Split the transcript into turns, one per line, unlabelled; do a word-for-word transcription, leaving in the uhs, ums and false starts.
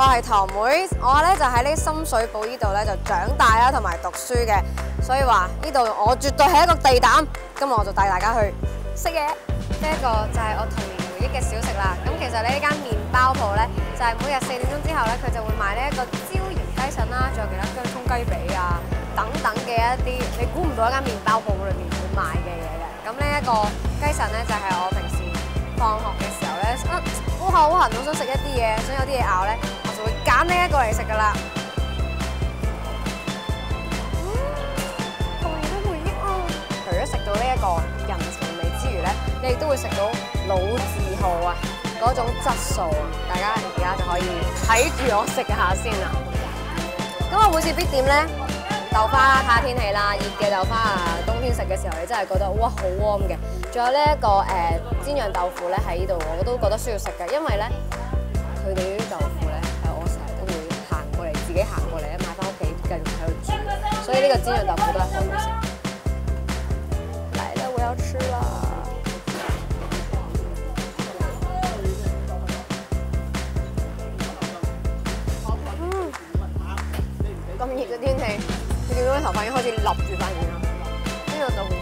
係堂妹，我咧就喺呢深水埗呢度咧就長大啦，同埋讀書嘅，所以話呢度我絕對係一個地膽。今日我就帶大家去食嘢，呢一個就係我童年回憶嘅小食啦。咁其實呢間麵包鋪咧，就係每日四點鐘之後咧，佢就會賣呢一個椒鹽雞腎啦，仲有其他薑葱雞髀啊等等嘅一啲你估唔到一間麵包鋪裏面會賣嘅嘢嘅。咁呢一個雞腎咧就係我平時放學嘅時候咧，啊好口痕，好想食一啲嘢，想有啲嘢咬咧，我就會揀呢一個嚟食噶啦。嗯，童年嘅回憶啊！除咗食到呢一個人情味之餘咧，你亦都會食到老字號啊嗰種質素啊！大家而家就可以睇住我食下先啦。咁我每次必點咧豆花啦，睇下天氣啦，熱嘅豆花啊，冬天食嘅時候你真係覺得哇好 warm 嘅。仲有呢一個誒煎釀豆腐咧喺呢度，我都覺得需要食嘅，因為咧佢哋呢啲豆腐咧係我成日都會行過嚟，自己行過嚟咧買翻屋企繼續喺度煮，所以呢個煎釀豆腐都係好好食。嚟啦，我要吃啦！嗯，咁熱嘅天氣，你見到啲頭髮已經開始立住塊面啦，呢個豆腐。